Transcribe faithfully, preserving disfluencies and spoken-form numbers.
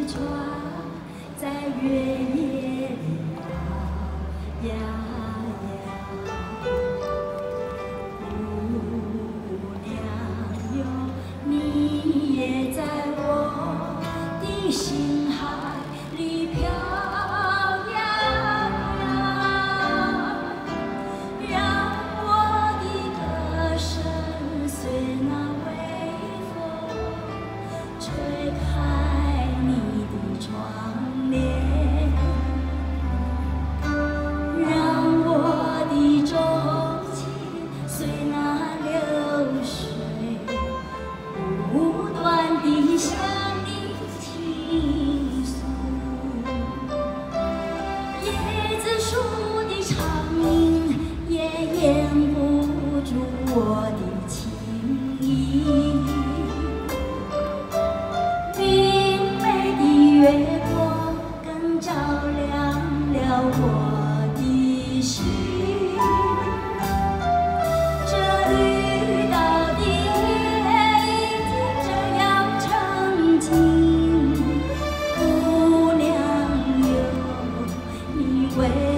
船在月夜里摇呀摇。姑娘哟，你也在我的心海里飘呀摇，让我的歌声随那微风吹开你的窗帘，让我的钟情随那流水不断地向你倾诉。椰子树的长鸣也掩不住我的情意。明媚的月光更照亮了我的心。这绿岛的夜已经这样澄清，姑娘哟，你为